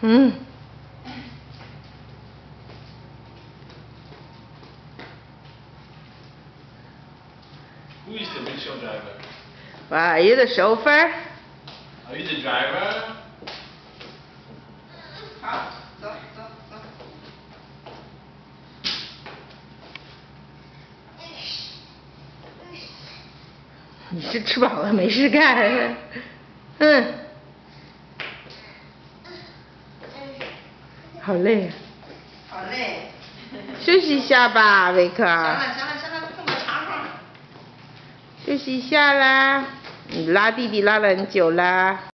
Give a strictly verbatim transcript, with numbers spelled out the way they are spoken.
嗯。 Who is the rickshaw driver? Well, are you the chauffeur? Are you the driver? 好，走走走。 你是吃饱了没事干？嗯。好累。 好累。 休息一下吧，维克。 行了行了行了，这么长会。 休息一下啦，你拉弟弟拉了很久啦。